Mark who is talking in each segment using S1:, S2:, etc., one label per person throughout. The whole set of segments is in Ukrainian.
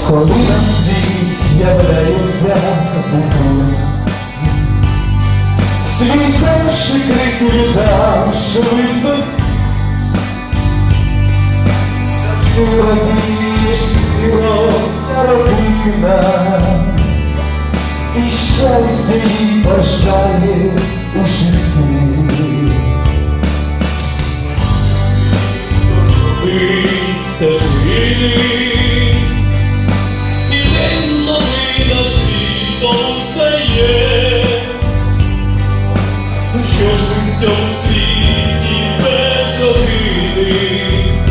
S1: Коли на світ з'являється бунт, свій перший крик віддав, що висок. Ти радієш, ти росла родина, і щастя їй бажає у житті.
S2: Ви стежили, і день новина світом стає. Що ж в цьому світі без родини?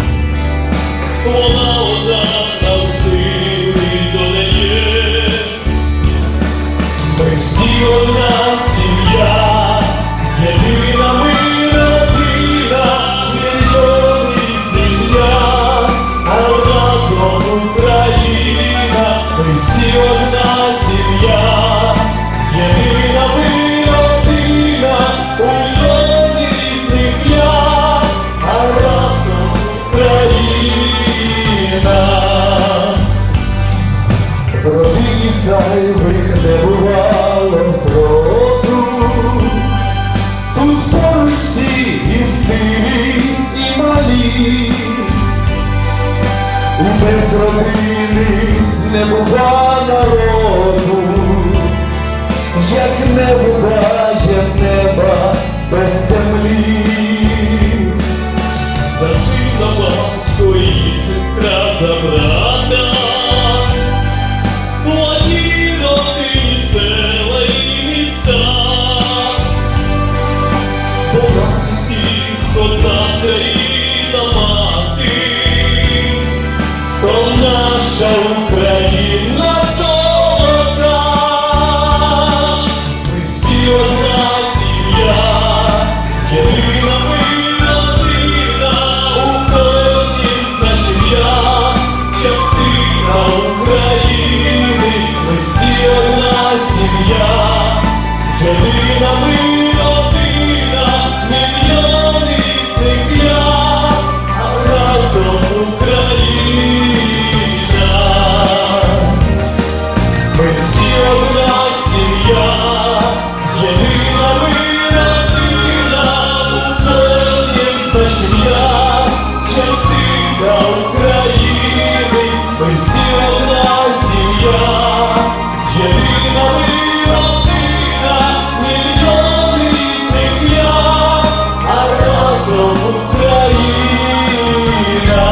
S2: Вона одна нам сили додає.
S1: Ми всі одна сім'я, єдина ми родина, мільйон різних дня, а разом Україна. Ми всі одна сім'я, єдина ми родина, мільйон різних дня, а разом Україна. В родині зайвих не бувало зроду, тут поруч всі і сиві, і малі. Без родини не бува народу, як не буває неба без землі.
S2: За сина батько і сестра за брата, у одній родині села і міста. Бо в нас усіх одна країна мати, то наша Україна золота.
S1: Ми всі одна сім'я, єдина ми родина, у кожній з наших я частина України. Ми всі одна сім'я, єдина ми родина, мільйон різних я, а разом Україна. Ми всі одна сім'я, єдина ми родина, у кожній з наших я частина України. Ми всі одна сім'я, єдина ми родина, мільйон різних я, а разом Україна.